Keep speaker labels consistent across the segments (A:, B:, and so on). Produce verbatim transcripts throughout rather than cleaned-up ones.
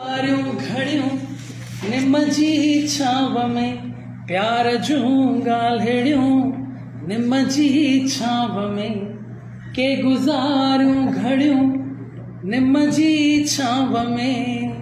A: घड़ियों निम जी छाव में प्यार जूं ॻाल्हिड़ियूं निम जी छाव में के गुज़ारियूं घड़ियूं निम जी छाव में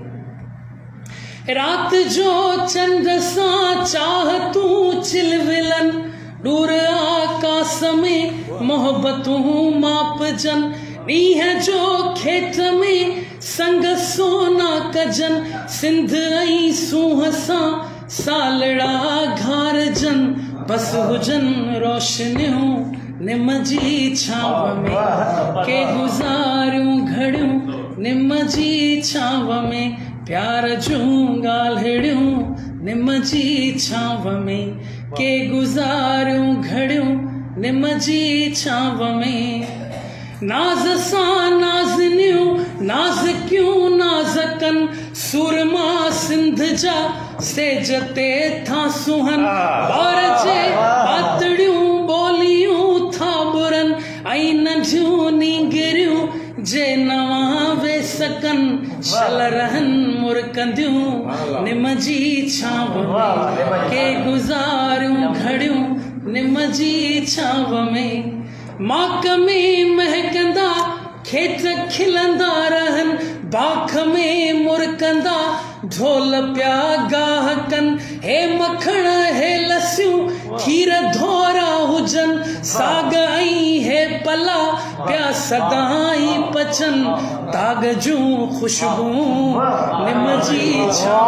A: रात जो चंद सां चाह तूं चिलविलन दूर आकाश में मोहब्बतूं मापजन ॾींहं जो खेत में संग सोना कजन सिंध ऐं सूंह सां सालड़ा घारजन बस हुजन रोशनियूं निम जी छाव में के गुज़ारियूं घड़ियूं निम जी छाव में प्यार जूं ॻाल्हिड़ियूं निम जी छाव में के गुज़ारियूं घड़ियूं निम जी छाव में नाज़ सां नाज़नियूं नाज़कियूं नाज़कन सुरमा सिंध जा सेज ते था सुहन ॿार जे पातड़ियूं ॿोलियूं था बुरन ऐं नंढियूं नींगरियूं जे नवां वे सकन शल रहन मुरकंदियूं निम जी छाव में के गुज़ारियूं घड़ियूं निम जी छाव में माक में महकंदा खेत खिलंदा रहन बाख में मुरकंदा ढोल प्या गाहकन हे मखण हे लस्सियूं खीर धोरा हुजन साग ऐं हे पला प्या सदाई पचन दाग जूं खुशबूं निम जी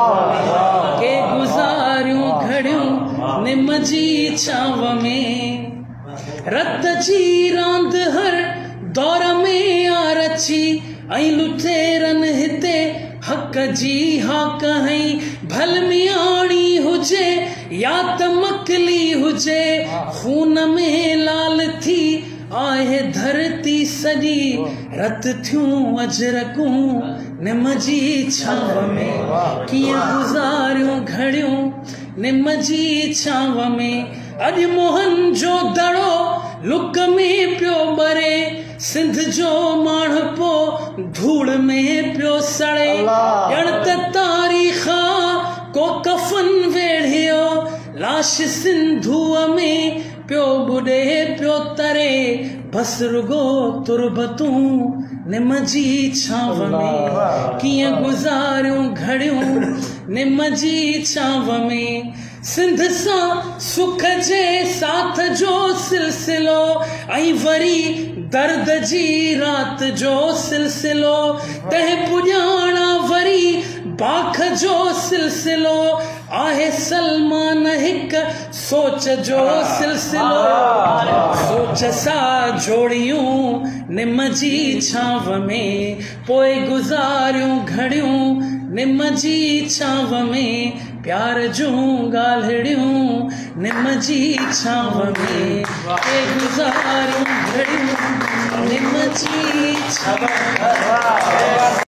A: छाव के गुज़ारियूं घड़ियूं निम जी छाव में रत जी रांद हर दौर में आ रची ऐं लुटेरन हिते हक जी हाक हई भलमियाणी हुजे या त मकली हुजे खून में लाल थी आहे धरती सॼी रत थियूं अजरकूं निम जी छाव में कीअं गुज़ारियूं घड़ियूं निम जी छाव में अॼु मोहन जो दड़ो लुक में पियो ॿरे सिंध जो माणपो धूड़ में पियो सड़े ॼण त तारीख़ को कफन वेढ़ियो लाश सिंधूअ में पियो ॿुॾे पियो तरे बस रुगो तुरबतूं निम जी छाव में कीअं गुज़ारियूं घड़ियूं निम जी छाव में सिंध सां सुख जे साथ जो सिलसिलो ऐं वरी दर्द जी रात जो सिलसिलो तंहिं पुॼाणा वरी बाख जो सिलसिलो आहे सलमान हिकु सोच जो सिलसिलो सोच सां जोड़ियूं निम जी छाव में पोइ गुज़ारियूं घड़ियूं निम जी छाव में प्यार जूं ॻाल्हिड़ियूं निम जी छाव में के गुज़ारियूं घड़ियूं निम जी छाव